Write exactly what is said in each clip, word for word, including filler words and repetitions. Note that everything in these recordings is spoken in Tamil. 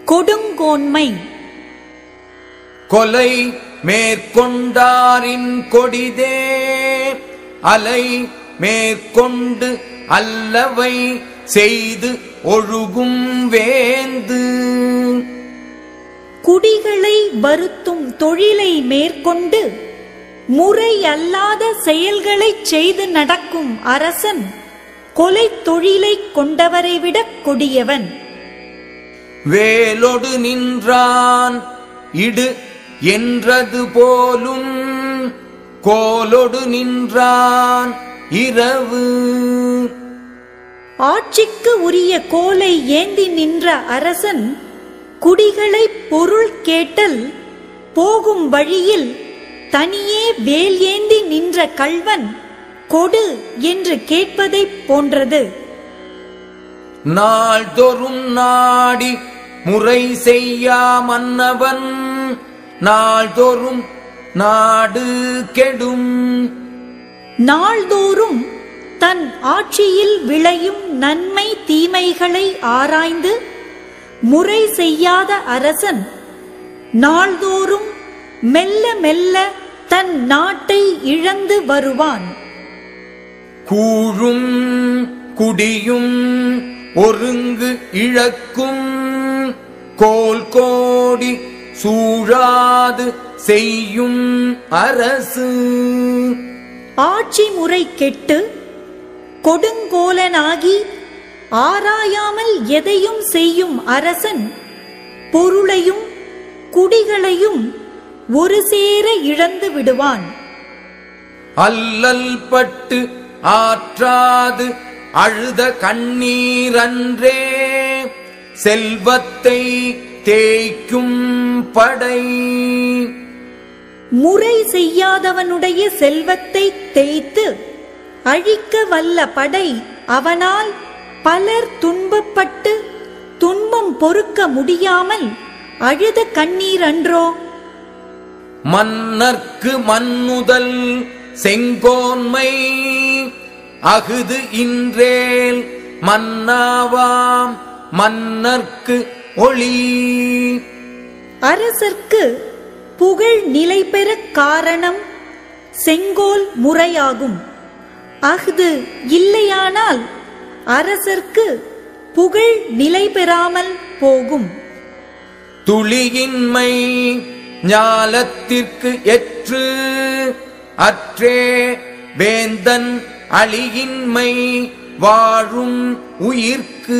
கொடுங்கோன்மை. கொலை மேற்கொண்டாரின் கொடிதே அலை மேற்கொண்டு அல்லவை செய்து ஒழுகும் வேந்து. குடிகளை வருத்தும் தொழிலை மேற்கொண்டு முறை அல்லாத செயல்களை செய்து நடக்கும் அரசன் கொலை தொழிலை கொண்டவரை விட கொடியவன். வேலொடு நின்றான் இடு என்றது போலும் கோலொடு நின்றான் இரவு. ஆட்சிக்கு உரிய கோலை ஏந்தி நின்ற அரசன் குடிகளை பொருள் கேட்டல் போகும் வழியில் தனியே வேல் ஏந்தி நின்ற கள்வன் கொடு என்று கேட்பதைப் போன்றது. நாள்தோறும் நாடி முறை செய்யா மன்னவன் நாள்தோறும் நாடு கெடும். நாள்தோறும் தன் ஆட்சியில் விளையும் நன்மை தீமைகளை ஆராய்ந்து முறை செய்யாத அரசன் நாள்தோறும் மெல்ல மெல்ல தன் நாட்டை இழந்து வருவான். கூழும் குடியும் ஒருங்கு இழக்கும் கோல் கோடி சூழாது செய்யும் அரசு. ஆட்சி முறை கெட்டு கொடுங்கோலனாகி ஆராயாமல் எதையும் செய்யும் அரசன் பொருளையும் குடிகளையும் ஒரு சேர இழந்து விடுவான். அல்லல் பட்டு ஆற்றாது அழுத கண்ணீரன்றே செல்வத்தை தேய்க்கும் படை. முறை செய்யாதவனுடைய செல்வத்தை தேய்த்து அழிக்க வல்ல படை அவனால் பலர் துன்பப்பட்டு துன்பம் பொறுக்க முடியாமல் அழுத கண்ணீர் அன்றோ. மன்னர்க்கு மன்னுதல் செங்கோன்மை அகுது இன்றேல் மன்னாவாம் மன்னர்க்கு ஒளி. அரசர்க்கு புகழ் நிலை பெற காரணம் செங்கோல் முறையாகும். அஃது இல்லையானால் அரசர்க்கு புகழ் நிலை பெறாமல் போகும். துளியின்மை ஞாலத்திற்கு எற்று அற்றே வேந்தன் அழியின்மை வாழும் உயிர்க்கு.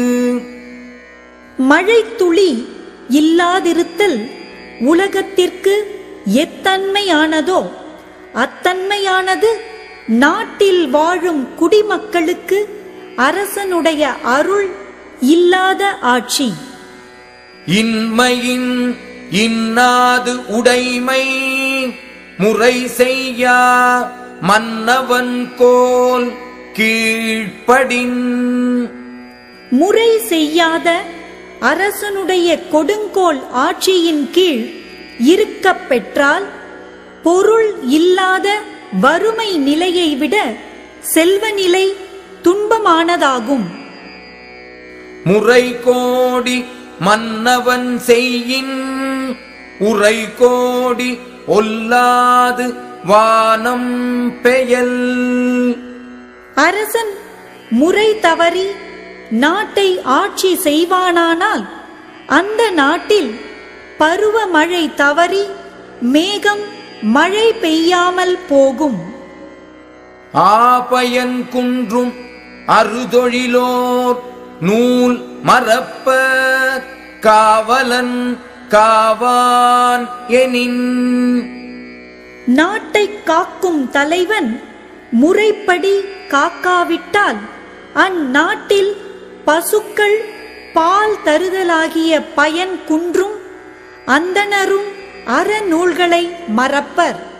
மழை துளி இல்லாதிருத்தல் உலகத்திற்கு எத்தன்மையானதோ அத்தன்மையானது நாட்டில் வாழும் குடிமக்களுக்கு அரசனுடைய அருள் இல்லாத ஆட்சி. இன்மையின் இன்னாது உடைமை முறை செய்யா மன்னவன் கோல் கீழ்ப்படின். முறை செய்யாத அரசனுடைய கொடுங்கோல் ஆட்சியின் கீழ் இருக்கப் பெற்றால் பொருள் இல்லாத வறுமை நிலையை விட செல்வ நிலை துன்பமானதாகும். முறை கோடி மன்னவன் செய்யின் உரை கோடி ஒல்லாது வானம் பெயல். அரசன் முறை தவறி நாட்டை ஆட்சி செய்வானானால் அந்த நாட்டில் பருவமழை தவறி மேகம் மழை பெய்யாமல் போகும். ஆபயன் குன்றும் அறுதொழிலோர் நூல் மறப்ப காவலன் காவான் எனின். நாட்டை காக்கும் தலைவன் முறைப்படி காக்காவிட்டால் அந்நாட்டில் பசுக்கள் பால் தருதலாகிய பயன் குன்றும் அந்தணரும் அறநூல்களை மறப்பர்.